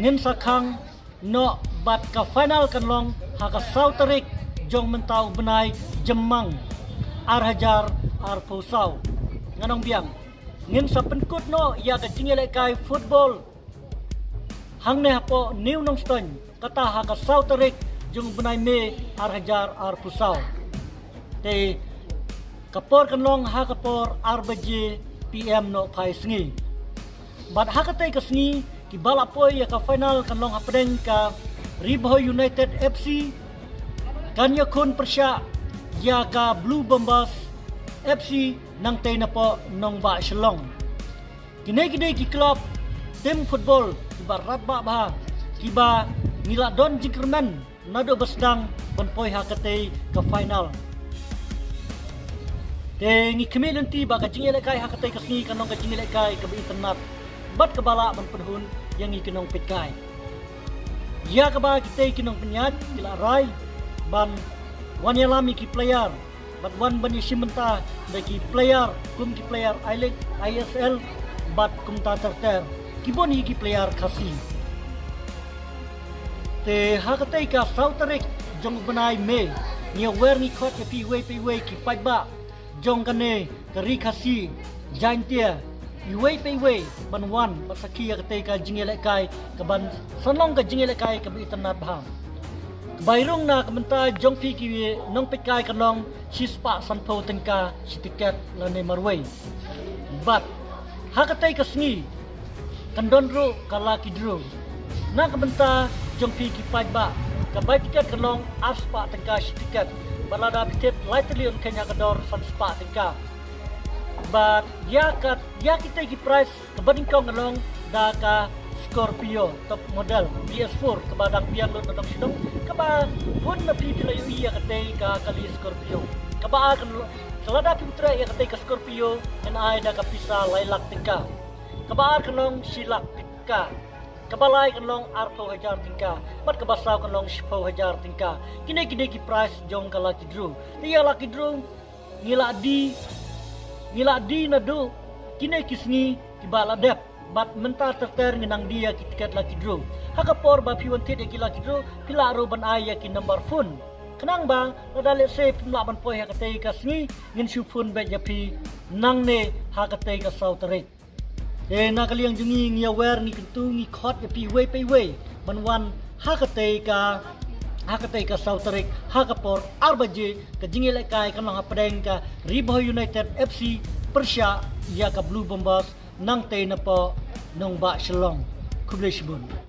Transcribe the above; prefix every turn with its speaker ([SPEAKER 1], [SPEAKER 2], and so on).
[SPEAKER 1] ngin sakang no bat ka final kan long haka sautarik jong mentau benai jemang arhajar arpusau nganong biang ngin sa penkut no ya ka jingile kai football hang ne hapo new nong ston kata haka sautarik jong benai me arhajar arpusau te kapor kan long hakapor arbaje PM no kai sngi bat hakatai ka sngi ki balapoi ya ka final kan long hapdeng ka Ribho United FC kanya kun persya ya ka Blue Bombers FC nang tay na po nong ba shalong kine ki club tim football kiba rabba ba kiba ngila don jingkerman nado basdang bonpoi hakatai ka final te ngi kemi nanti ba ka jingile kai hakatai ka sngi kanong ka jingile kai ka internet bat kabala ban penhun yang ngi kinong pitkai ya ka ba kita kinong penyat kila rai ban wan yalami ki player bat wan ban simenta bagi player kum ki player ISL bat kum ta terter kibon ki player khasi te hakatai ka sautarik jong benai me ni wer ni khot ki pi ki ba jong kane kari khasi jaintia iwei pei ban wan basaki ya kate ka jingile kai ka ban sanong ka jingile kai ka bi tanat baham bairung na kamenta jong pi ki nong pe kai kanong sispa sanpo tengka sitiket lane marwei bat hakate ka sngi kandon ro kala kidro na kamenta jong pi ki ba ka bai tiket kanong aspa tengka sitiket balada tiket lightly on kenya kador san spa tengka but ya kita ki price kabading kong along da ka Scorpio top model PS4 kabadang piang lo tong sidong kaba won na pipila yu iya katay ka kali Scorpio kaba kan salada putra ya katay ka Scorpio and ay da ka pisa laylak tingka kaba kanong silak tingka kabalay kanong arto hajar tingka bat kabasaw kanong sipo hajar tingka kine ki price jong kala kidru tiya laki dru ngila di nado kine kisngi kibala dep bat menta terter nginang dia tiket laki dro hakapor ba piwan tit ki laki dro pilaro ban aya ki number phone kenang ba ladale se pimla ban poi hakatai kasngi ngin su phone be japi nang ne hakatai ka sautare na kaliang jungi ngia wer ni kentu ngi khot japi wei ban wan hakatai ka sautarik hakapor arbaje ka jingile kai kanang hapadeng ka Ribho United FC Persya ya ka Blue Bombers nang tay na po nong ba shalong kubleshbun